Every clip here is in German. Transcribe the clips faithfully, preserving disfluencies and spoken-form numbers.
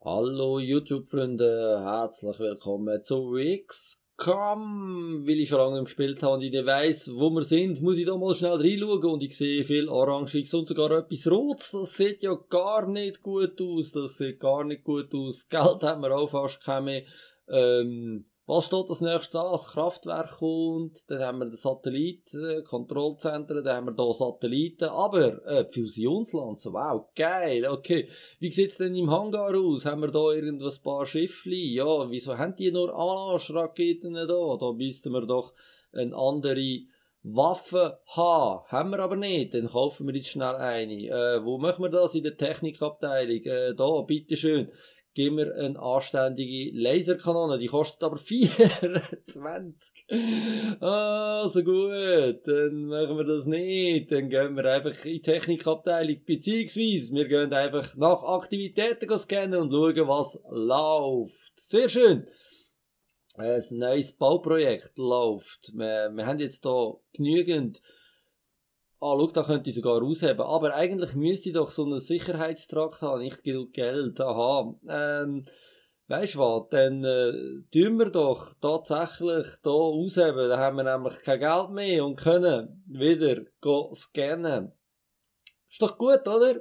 Hallo YouTube-Freunde, herzlich willkommen zu X COM. Weil ich schon lange gespielt habe und ich nicht weiss, wo wir sind, muss ich da mal schnell reinschauen und ich sehe viel Orangiges und sogar etwas Rotes. Das sieht ja gar nicht gut aus, das sieht gar nicht gut aus. Geld haben wir auch fast kein mehr. Ähm, was steht als nächstes an? Das Kraftwerk kommt, dann haben wir den Satellit, äh, Kontrollzentren, dann haben wir hier Satelliten, aber äh, Fusionslanze, wow, geil, okay. Wie sieht's denn im Hangar aus? Haben wir da irgendwas paar Schiffli? Ja, wieso haben die nur Anmarschraketen da? Da müssten wir doch eine andere Waffe haben. Haben wir aber nicht. Dann kaufen wir jetzt schnell eine. Äh, wo machen wir das? In der Technikabteilung. Äh, da, bitteschön. Geben wir eine anständige Laserkanone. Die kostet aber vierundzwanzig. Ah, so gut. Dann machen wir das nicht. Dann gehen wir einfach in die Technikabteilung. Beziehungsweise wir gehen einfach nach Aktivitäten scannen und schauen, was läuft. Sehr schön. Ein neues Bauprojekt läuft. Wir, wir haben jetzt hier genügend. Ah, schau, da könnte ich sogar ausheben. Aber eigentlich müsste ich doch so einen Sicherheitstrakt haben, nicht genug Geld. Aha. Ähm, weisst du was? Dann äh, tun wir doch tatsächlich hier ausheben. Da haben wir nämlich kein Geld mehr und können wieder go scannen. Ist doch gut, oder?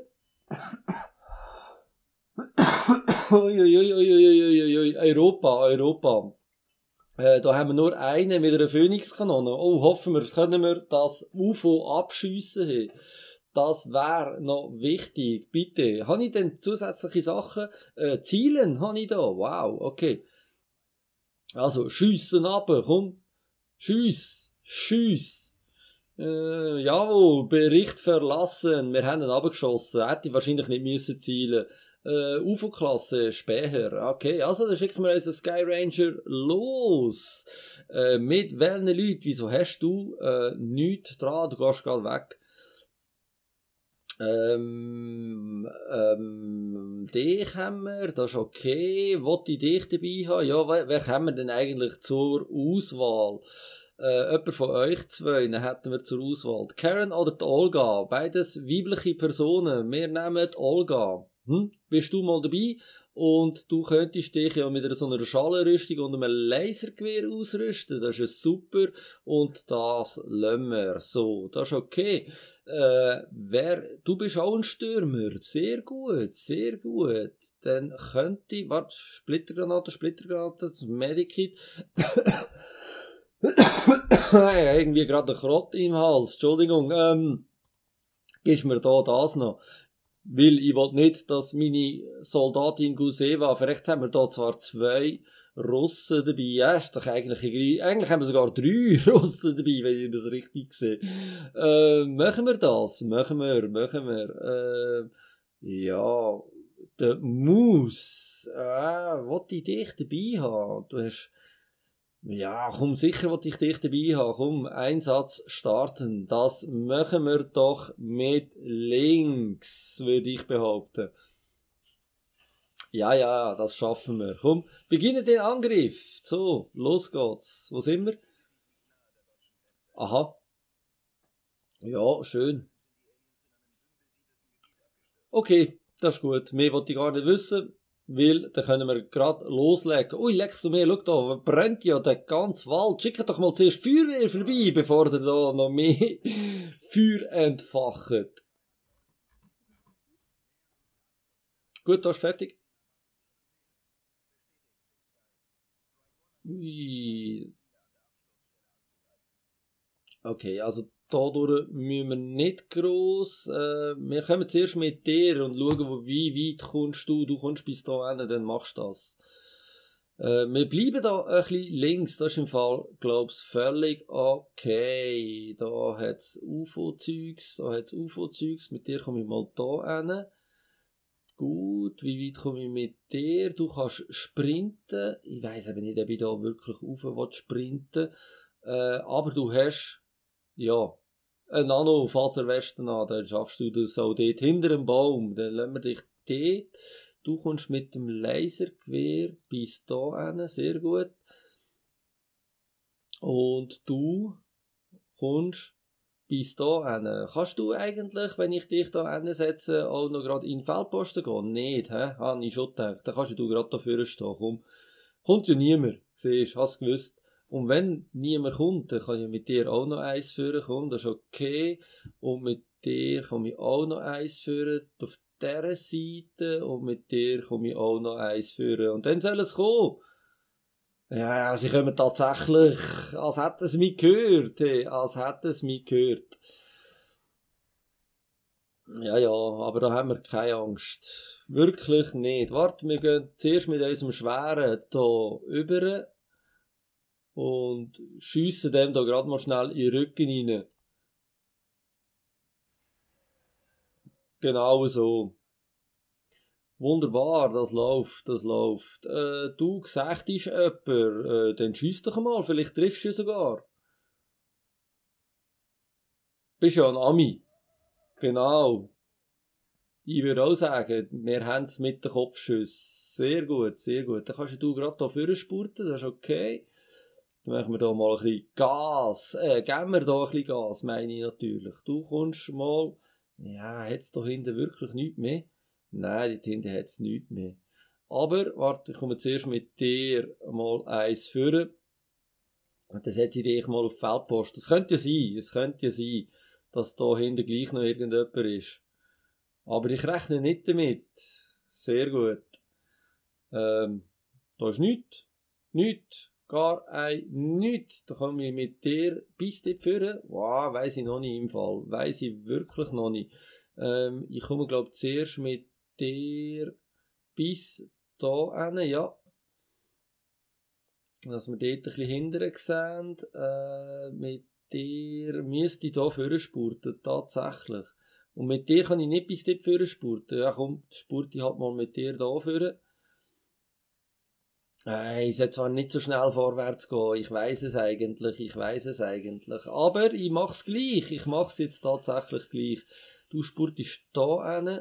Uiuiuiuiuiui. Europa, Europa. Äh, da haben wir nur einen mit einer Phoenix-Kanone. Oh, hoffen wir, können wir das U F O abschiessen. Das wäre noch wichtig. Bitte. Habe ich denn zusätzliche Sachen? Äh, Zielen habe ich da. Wow, okay. Also, schiessen ab, komm. Schiess, schiess. Äh, jawohl, Bericht verlassen. Wir haben ihn abgeschossen. Hätte ich wahrscheinlich nicht müssen zielen. Uh, U F O-Klasse, Späher. Okay, also dann schicken wir unseren Sky Ranger los. Uh, mit welchen Leuten? Wieso hast du uh, nichts dran? Du gehst gerade weg. Ähm, ähm, dich haben wir, das ist okay. Wollte ich dich dabei haben? Ja, wer, wer haben wir denn eigentlich zur Auswahl? Äh, jemand von euch zwei, dann hätten wir zur Auswahl. Die Karen oder die Olga? Beides weibliche Personen. Wir nehmen die Olga. Hm? Bist du mal dabei? Und du könntest dich ja mit so einer Schalenrüstung und einem Lasergewehr ausrüsten. Das ist super. Und das lassen wir. So, das ist okay. Äh, wer, du bist auch ein Stürmer. Sehr gut, sehr gut. Dann könnte, warte, Splittergranate, Splittergranate, das Medikit. Irgendwie gerade ein Krott im Hals. Entschuldigung. Ähm, gibst mir da das noch? Weil ich will nicht, dass meine Soldatin Guseva, vielleicht haben wir da zwar zwei Russen dabei, ja, ist doch eigentlich, eigentlich haben wir sogar drei Russen dabei, wenn ich das richtig sehe. Äh, machen wir das? Machen wir, machen wir. Äh, ja, der Moose, äh, wollte ich dich dabei haben? Du hast, ja, komm, sicher wollte ich dich dabei haben. Komm, Einsatz starten. Das machen wir doch mit links, würde ich behaupten. Ja, ja, das schaffen wir. Komm, beginne den Angriff. So, los geht's. Wo sind wir? Aha. Ja, schön. Okay, das ist gut. Mehr wollte ich gar nicht wissen. Weil, dann können wir gerade loslegen. Ui, leckst du mir, schau da, brennt ja der ganze Wald. Schickt doch mal zuerst Feuerwehr vorbei, bevor ihr da noch mehr Feuer entfacht. Gut, da ist fertig. Ui. Okay, also dadurch müssen wir nicht gross. Äh, wir kommen zuerst mit dir und schauen, wie weit kommst du. Du kommst bis da hin, dann machst du das. Äh, wir bleiben da ein bisschen links. Das ist im Fall, glaube ich, völlig okay. Da hat es U F O-Zeugs. Da hat es U F O-Zeugs. Mit dir komme ich mal da hin. Gut, wie weit komme ich mit dir? Du kannst sprinten. Ich weiss eben nicht, ob ich da wirklich rauf sprinten will. Äh, aber du hast, ja, eine Nano-Faserweste an. Dann schaffst du das auch dort hinter dem Baum. Dann lassen wir dich dort. Du kommst mit dem Lasergewehr bis da hin. Sehr gut. Und du kommst bis dahin. Kannst du eigentlich, wenn ich dich da hinsetze, auch noch gerade in den Feldposten gehen? Nicht, hä? Habe ich schon gedacht. Dann kannst du gerade da vorne stehen. Komm. Kommt ja niemand, siehst du, hast du gewusst. Und wenn niemand kommt, dann kann ich mit dir auch noch eins führen, komm, das ist okay. Und mit dir komme ich auch noch eins führen, auf dieser Seite. Und mit dir komme ich auch noch eins führen. Und dann soll es kommen. Ja, sie kommen tatsächlich, als hätten sie mich gehört, hey, als hätten sie mich gehört. Ja, ja, aber da haben wir keine Angst. Wirklich nicht. Warte, wir gehen zuerst mit unserem Schweren hier rüber und schiessen dem da gerade mal schnell in den Rücken rein. Genau so. Wunderbar, das läuft, das läuft. Äh, du gesagt ist jemand, äh, dann schiess doch mal, vielleicht triffst du ihn sogar. Bist ja ein Ami. Genau. Ich würde auch sagen, wir haben es mit den Kopfschüssen. Sehr gut, sehr gut. Dann kannst du gerade hier vorne spurten, das ist okay. Dann machen wir da mal ein bisschen Gas. Äh, geben wir da ein bisschen Gas, meine ich natürlich. Du kommst mal... Ja, hat es da hinten wirklich nichts mehr? Nein, dort hinten hat es nichts mehr. Aber, warte, ich komme zuerst mit dir mal eins führen. Und dann setze ich dich mal auf die Feldpost. Es könnte ja sein, es könnte ja sein, dass da hinten gleich noch irgendjemand ist. Aber ich rechne nicht damit. Sehr gut. Ähm, da ist nichts. Nichts. Gar ein nichts. Da komme ich mit dir bis dort führen. Wow, weiss ich noch nicht im Fall. Weiss ich wirklich noch nicht. Ähm, ich komme, glaube ich, zuerst mit dir bis da hin, ja. Dass wir dort ein bisschen hinterher sehen. Äh, mit dir müsste ich hier vorne spurten, tatsächlich. Und mit dir kann ich nicht bis dort vorne spurten. Ja komm, spurte ich halt mal mit dir da vorne. Äh, ich sollte zwar nicht so schnell vorwärts gehen, ich weiss es eigentlich, ich weiss es eigentlich. Aber ich mach's gleich, ich mach's jetzt tatsächlich gleich. Du spurtest da hin.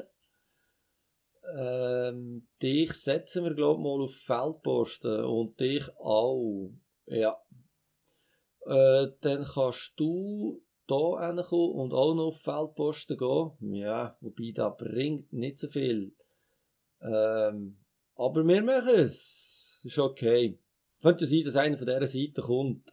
Ähm, dich setzen wir, glaube ich, mal auf Feldposten und dich auch. Ja. Äh, dann kannst du da hinkommen und auch noch auf Feldposten gehen. Ja, wobei das bringt nicht so viel. Ähm, aber wir machen es. Ist okay. Könnte sein, dass einer von dieser Seite kommt.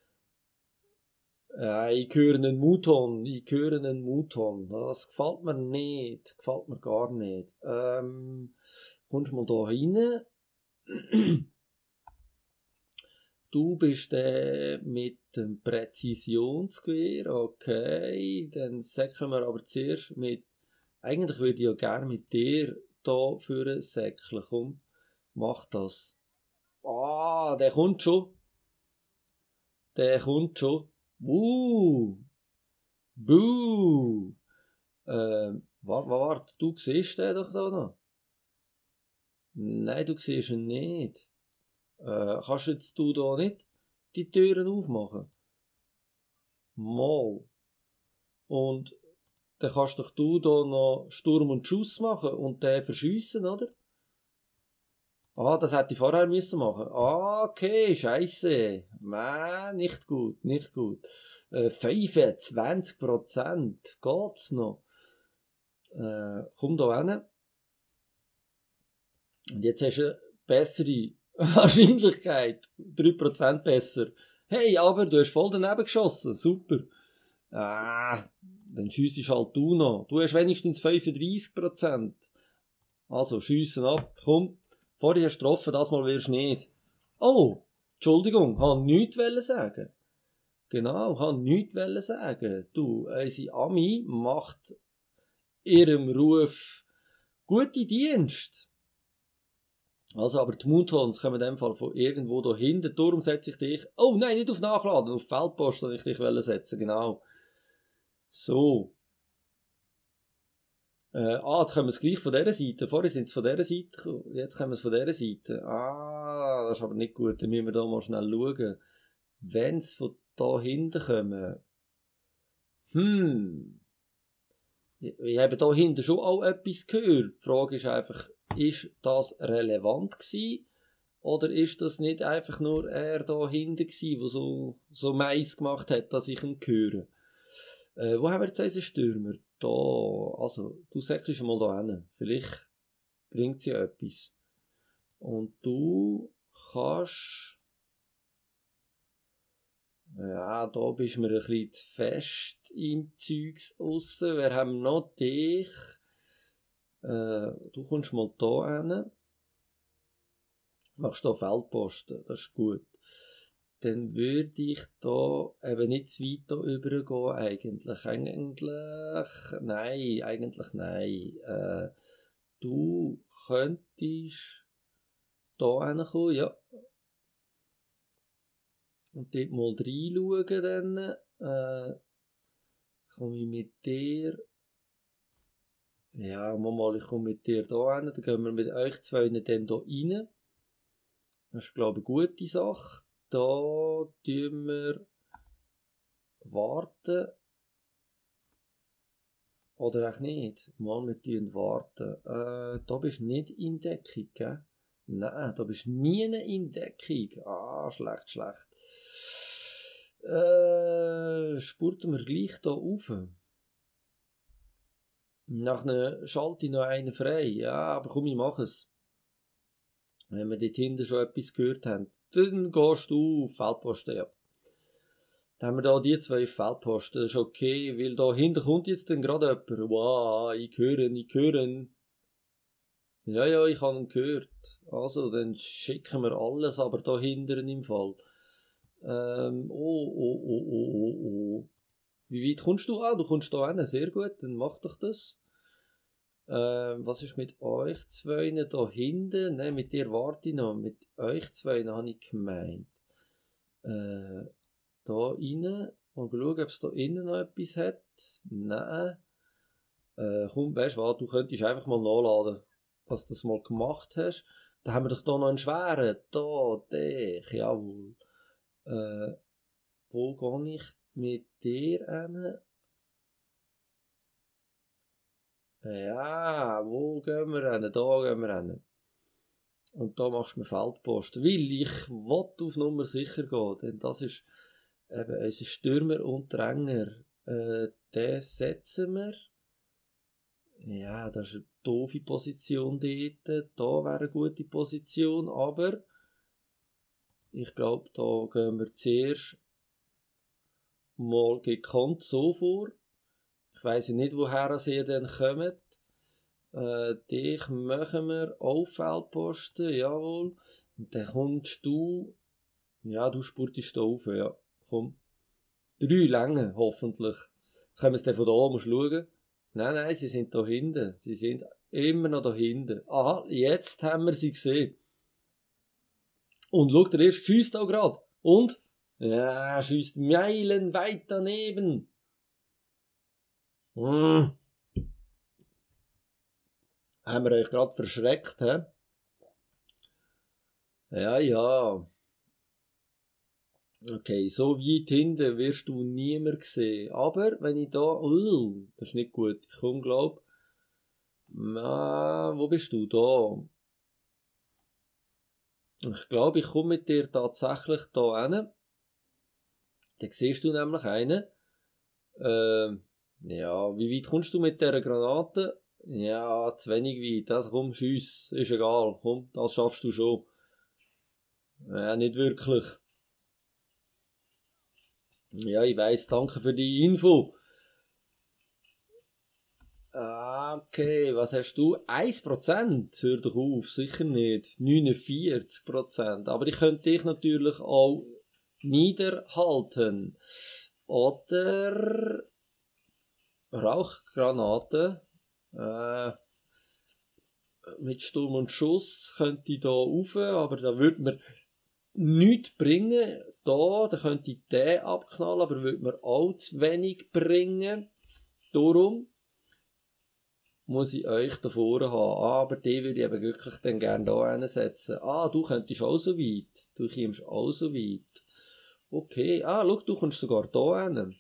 Ja, ich höre einen Mouton, ich höre einen Mouton. Das gefällt mir nicht, gefällt mir gar nicht. Ähm, kommst mal da rein. Du bist äh, mit dem Präzisionsgewehr, okay. Dann säckeln wir aber zuerst mit... Eigentlich würde ich ja gerne mit dir hier für säckeln. Komm, mach das. Ah, der kommt schon. Der kommt schon. Uh, buh. Ähm, warte, warte, du siehst den doch da noch? Nein, du siehst ihn nicht. Äh, kannst jetzt du da nicht die Türen aufmachen? Mal. Und dann kannst doch du da noch Sturm und Schuss machen und den verschiessen, oder? Ah, das hätte ich vorher müssen machen. Ah, okay, scheisse. Nein, nicht gut, nicht gut. Äh, fünfundzwanzig Prozent. Geht's noch? Äh, komm da hin. Und jetzt hast du eine bessere Wahrscheinlichkeit. drei Prozent besser. Hey, aber du hast voll daneben geschossen. Super. Ah, dann schiessest halt du noch. Du hast wenigstens fünfunddreissig Prozent. Also, schiessen ab. Komm. Vorher hast du getroffen, das Mal wirst du nicht. Oh, Entschuldigung, habe nichts sagen. Genau, habe nichts sagen. Du, unsere Ami macht ihrem Ruf gute Dienst. Also, aber die Moutons kommen in dem Fall von irgendwo da hinten. Darum setze ich dich... Oh nein, nicht auf Nachladen, auf Feldpost, wenn ich dich setzen, genau. So. Äh, ah, jetzt kommen wir es gleich von dieser Seite. Vorher sind es von dieser Seite gekommen. Jetzt kommen wir es von dieser Seite. Ah, das ist aber nicht gut. Dann müssen wir da mal schnell schauen. Wenn es von da hinten kommen. Hm. Ich, ich habe da hinten schon auch etwas gehört. Die Frage ist einfach, ist das relevant gewesen? Oder ist das nicht einfach nur er da hinten gewesen, der so, so Mais gemacht hat, dass ich ihn höre? Äh, wo haben wir jetzt unseren Stürmer? Da, also, du säckelst mal da hin. Vielleicht bringt sie ja etwas. Und du kannst... Ja, da bist du mir ein bisschen zu fest im Zeugs aussen. Wir haben noch dich. Äh, du kommst mal da hin. Machst da Feldposten, das ist gut. Dann würde ich da eben nicht zu weit da übergehen, eigentlich. Eigentlich, nein, eigentlich nein. Äh, du könntest da hinkommen, ja. Und dort mal reinschauen dann. Äh, komme ich mit dir... Ja, mal, ich komme mit dir da hin. Dann gehen wir mit euch zwei dann da rein. Das ist, glaube ich, eine gute Sache. Da tun wir warten. Oder auch nicht. Mal, wir tun warten. Äh, da bist du nicht in Deckung, gell? Nein, da bist du nie in Deckung. Ah, schlecht, schlecht. Äh, spurten wir gleich da rauf. Nachher schalte ich noch einen frei. Ja, aber komm, ich mache es. Wenn wir dort hinten schon etwas gehört haben, dann gehst du auf Feldposten, ja. Dann haben wir da die zwei Feldposten, das ist okay, weil da hinten kommt jetzt dann gerade jemand. Wow, ich höre ihn, ich höre ihn. Ja, ja, ich habe ihn gehört. Also, dann schicken wir alles, aber da hinten im Fall. Ähm, oh, oh, oh, oh, oh, oh. Wie weit kommst du? Ah, du kommst da hin, sehr gut, dann mach doch das. Ähm, was ist mit euch zwei da hinten? Nein, mit dir warte ich noch. Mit euch zwei habe ich gemeint. Äh, da rein und schauen, ob es da innen noch etwas hat. Nein. Äh, komm, weißt du was, du könntest einfach mal nachladen, dass du das mal gemacht hast. Da haben wir doch da noch einen schweren. Da, dich, jawohl. Äh, wo gehe ich mit dir hin? Ja, wo gehen wir hin? Da gehen wir hin. Und da machst du mir Feldposten. Weil ich will auf Nummer sicher gehen. Denn das ist eben unser Stürmer und Dränger. Äh, den setzen wir. Ja, das ist eine doofe Position dort. Da wäre eine gute Position. Aber ich glaube, da gehen wir zuerst mal gekonnt so vor. Ich weiss nicht, woher ihr dann kommt. Äh, dich machen wir auf Feldposten, jawohl. Und dann kommst du, ja, du spurtest da rauf, ja. Komm. Drei Längen, hoffentlich. Jetzt können wir es dann von da oben schauen. Nein, nein, sie sind da hinten. Sie sind immer noch da hinten. Aha, jetzt haben wir sie gesehen. Und schau, der erste schiesst auch gerade. Und? Ja, schießt meilenweit daneben. Hm. Haben wir euch gerade verschreckt, hä? Ja, ja. Okay, so weit hinten wirst du niemand sehen. Aber wenn ich da... Uh, das ist nicht gut. Ich komme, glaub... Na, wo bist du? Da. Ich glaube, ich komme mit dir tatsächlich da hin. Dann siehst du nämlich einen. Ähm, ja, wie weit kommst du mit dieser Granate? Ja, zu wenig weit. Also komm, schiess. Ist egal. Komm, das schaffst du schon. Ja, nicht wirklich. Ja, ich weiss, danke für die Info. Okay, was hast du? eins Prozent? Hör doch auf, sicher nicht. neunundvierzig Prozent. Aber ich könnte dich natürlich auch niederhalten. Oder Rauchgranate. Äh, mit Sturm und Schuss könnte ich da rauf, aber da würde mir nichts bringen. Da, da könnte ich den abknallen, aber würde mir auch zu wenig bringen. Darum muss ich euch da vorne haben. Ah, aber die würde ich eben wirklich dann gerne da hinsetzen. Ah, du könntest auch so weit. Du kommst auch so weit. Okay, ah, schau, du kommst sogar da hin.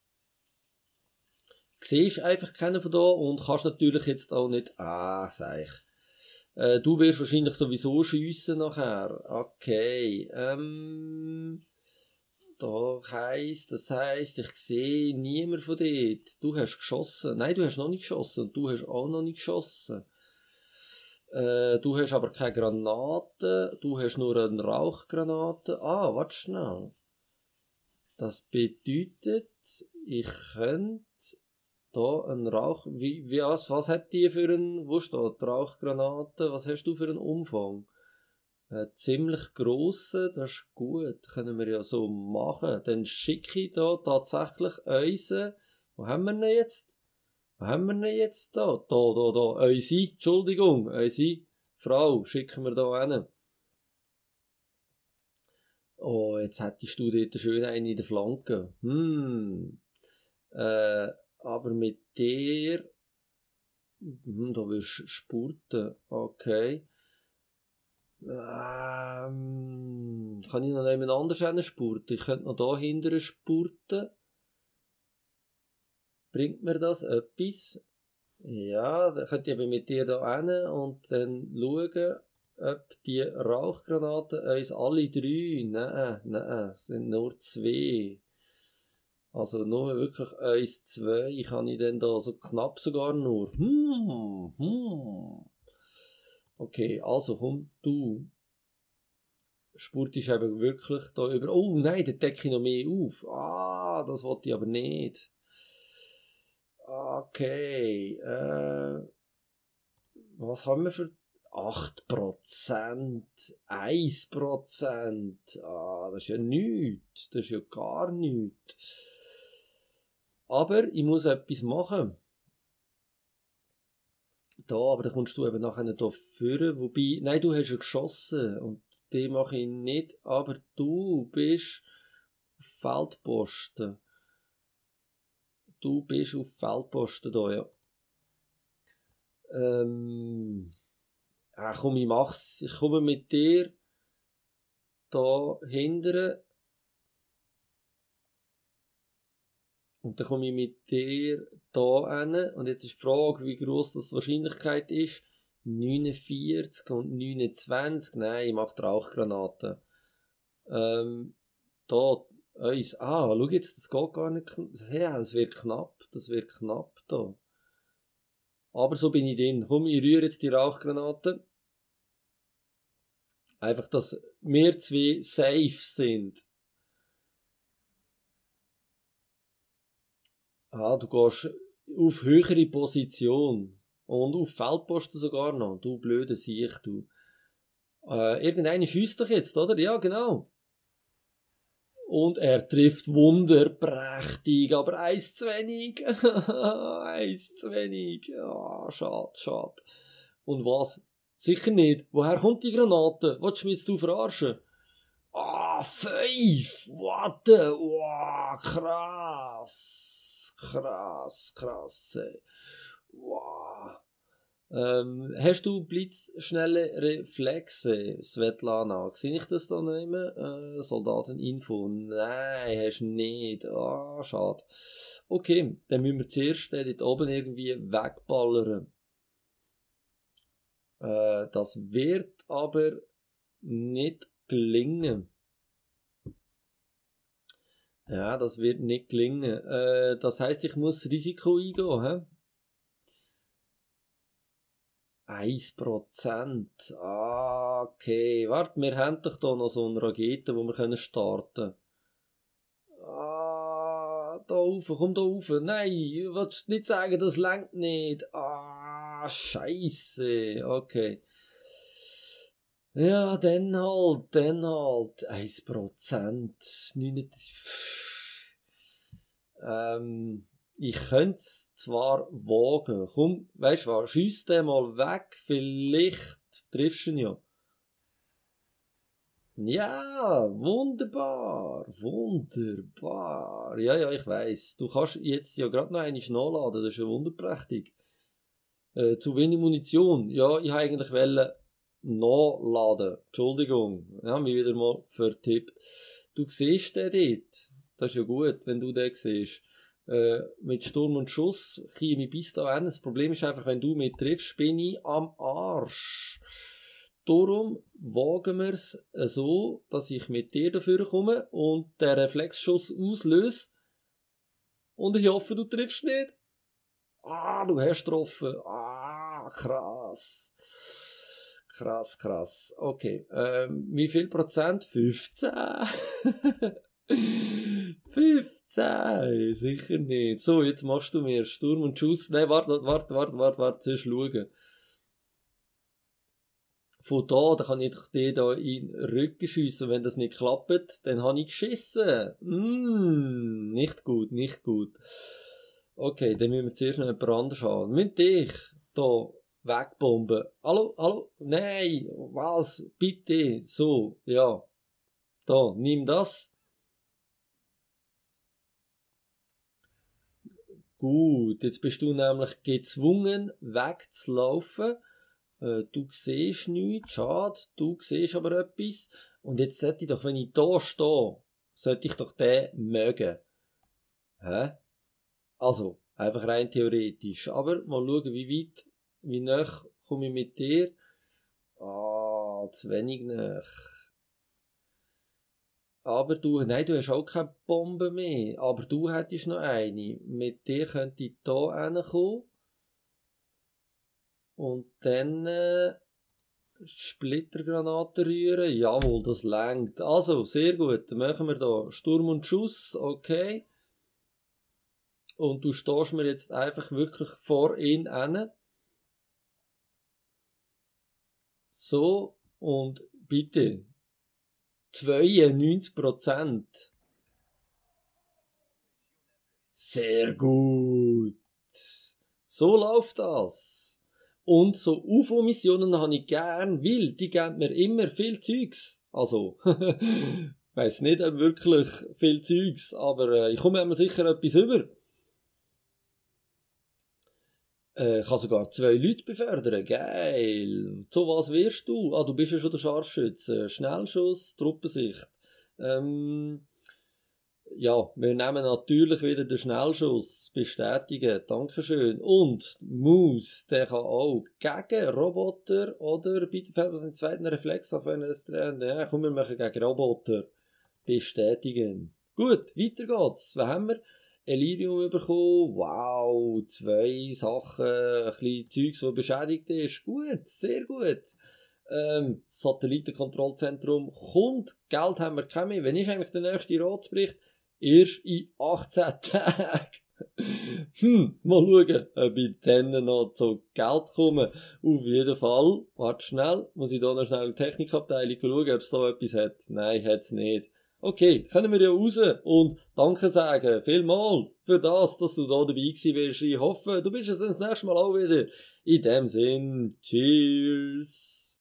Siehst einfach keinen von da und kannst natürlich jetzt auch nicht... Ah, sag ich. Äh, du wirst wahrscheinlich sowieso schiessen nachher. Okay, ähm... Da heisst, das heisst, ich sehe niemand von dort. Du hast geschossen. Nein, du hast noch nicht geschossen. Und du hast auch noch nicht geschossen. Äh, du hast aber keine Granaten. Du hast nur eine Rauchgranate. Ah, warte schnell. Das bedeutet, ich könnte da einen Rauch... Wie, wie, was, was hat die für einen... Wo steht? Rauchgranate. Was hast du für einen Umfang? Äh, ziemlich grosse, das ist gut, können wir ja so machen. Dann schicke ich da tatsächlich unseren, wo haben wir denn jetzt? Wo haben wir denn jetzt da? Da, da, da, unsere, Entschuldigung, unsere Frau schicken wir da hin. Oh, jetzt hättest du dort schön einen in der Flanke. Hm, äh, aber mit der, hm, da willst du spurten, okay. Ähm, kann ich noch jemand anders hinspurten? Ich könnte noch da hinten spurten. Bringt mir das etwas? Ja, dann könnte ich eben mit dir da hin und dann schauen, ob die Rauchgranaten uns alle drei, nein, nein, es sind nur zwei. Also nur wirklich uns zwei, kann ich dann da so knapp sogar nur. Hm, hm. Okay, also komm, du spurtest eben wirklich da über. Oh nein, da decke ich noch mehr auf. Ah, das wollte ich aber nicht. Okay, äh, was haben wir für acht Prozent? eins Prozent? Ah, das ist ja nichts. Das ist ja gar nichts. Aber ich muss etwas machen. Da, aber dann kommst du eben nachher hier führen. Wobei, nein, du hast ja geschossen und die mache ich nicht. Aber du bist auf Feldposten. Du bist auf Feldposten da, ja. Ähm, ja, komm, ich mach's. Ich komme mit dir da hinten. Und dann komme ich mit dir da hin. Und jetzt ist die Frage, wie groß das die Wahrscheinlichkeit ist. neunundvierzig und neunundzwanzig. Nein, ich mache Rauchgranaten. Ähm, da, eins. Ah, schau jetzt, das geht gar nicht. Ja, das wird knapp. Das wird knapp da. Aber so bin ich drin. Komm, ich rühre jetzt die Rauchgranaten. Einfach, dass wir zwei safe sind. Ah, du gehst auf höhere Position. Und auf Feldposten sogar noch. Du blöde Siech, du. Äh, irgendeiner schiesst doch jetzt, oder? Ja, genau. Und er trifft wunderprächtig, aber eins zu wenig. Eins zu wenig. Ah, schade, schade. Und was? Sicher nicht. Woher kommt die Granate? Wolltest du mich jetzt du verarschen? Ah, fünf! What the? Wow, krass. Krass, krass. Wow. Ähm, hast du blitzschnelle Reflexe, Svetlana? Sehe ich das da nicht mehr? Äh, Soldateninfo? Nein, hast du nicht. Ah, schade. Okay, dann müssen wir zuerst den dort oben irgendwie wegballern. Äh, das wird aber nicht gelingen. Ja, das wird nicht gelingen. Äh, das heisst, ich muss Risiko eingehen, hä? eins Prozent. Ah, okay. Warte, wir haben doch hier noch so eine Rakete, die wir starten können. Ah, da rauf, komm da rauf. Nein, willst du nicht sagen, das lenkt nicht. Ah, Scheiße. Okay. Ja, dann halt, dann halt. eins Prozent. Ähm... Ich könnte es zwar wagen. Komm, weißt du was, schiess den mal weg, vielleicht triffst du ihn ja. Ja, wunderbar, wunderbar. Ja, ja, ich weiss. Du kannst jetzt ja gerade noch einmal nachladen, das ist ja wunderprächtig. Äh, zu wenig Munition. Ja, ich wollte eigentlich nachladen. Entschuldigung, ich habe mich wieder mal vertippt. Du siehst den dort. Das ist ja gut, wenn du den siehst. Äh, mit Sturm und Schuss käme ich bis dahin. Das Problem ist einfach, wenn du mich triffst, bin ich am Arsch. darum wagen wir es so, dass ich mit dir dafür komme und den Reflexschuss auslöse. Und ich hoffe, du triffst nicht. Ah, du hast getroffen. Ah, krass. Krass, krass. Okay, ähm, wie viel Prozent? fünfzehn. fünfzehn, sicher nicht. So, jetzt machst du mir Sturm und Schuss. Nein, warte, warte, warte, warte, warte, zuerst schauen. Von da, da kann ich dir da in den Rücken schiessen. Wenn das nicht klappt, dann habe ich geschissen. Mm, nicht gut, nicht gut. Okay, dann müssen wir zuerst noch jemand anders haben. Wir müssen dich da wegbomben. Hallo, hallo? Nein, was? Bitte. So, ja. Da, nimm das. Gut, jetzt bist du nämlich gezwungen, wegzulaufen. Äh, du siehst nichts, schade, du siehst aber etwas. Und jetzt sollte ich doch, wenn ich da stehe, sollte ich doch den mögen. Hä? Also, einfach rein theoretisch. Aber mal schauen, wie weit, wie nah komme ich mit dir. Ah, zu wenig nah. Aber du, nein, du hast auch keine Bombe mehr. Aber du hättest noch eine. Mit dir könnte ich hier hinkommen. Und dann äh, Splittergranaten rühren. Jawohl, das langt. Also, sehr gut. Dann machen wir da Sturm und Schuss. Okay. Und du stehst mir jetzt einfach wirklich vor ihn hin. So, und bitte. zweiundneunzig Prozent. Sehr gut. So läuft das. Und so U F O-Missionen habe ich gern, weil die geben mir immer viel Zeugs. Also, ich weiss nicht, ob wirklich viel Zeugs, aber äh, ich komme mir sicher etwas über. Äh, ich kann sogar zwei Leute befördern. Geil. Zu was wirst du? Ah, du bist ja schon der Scharfschütze. Schnellschuss, Truppensicht. Ähm, ja, wir nehmen natürlich wieder den Schnellschuss. Bestätigen. Dankeschön. Und Maus, der kann auch gegen Roboter oder bitte fällt was im zweiten Reflex auf, wenn er es dreht. Ja, komm, wir machen gegen Roboter. Bestätigen. Gut, weiter geht's. Was haben wir? Elirium bekommen, wow, zwei Sachen, ein bisschen Zeugs, das beschädigt ist, gut, sehr gut. Ähm, Satellitenkontrollzentrum kommt, Geld haben wir kein mehr. Wann ist eigentlich der nächste Ratsbericht? Erst in achtzehn Tagen. hm, mal schauen, ob ich dann noch zu Geld komme. Auf jeden Fall, warte schnell, muss ich da noch schnell in die Technikabteilung schauen, ob es da etwas hat. Nein, hat es nicht. Okay, können wir ja raus und Danke sagen, vielmal für das, dass du da dabei gewesen bist. Ich hoffe, du bist es das nächste Mal auch wieder. In dem Sinn, cheers!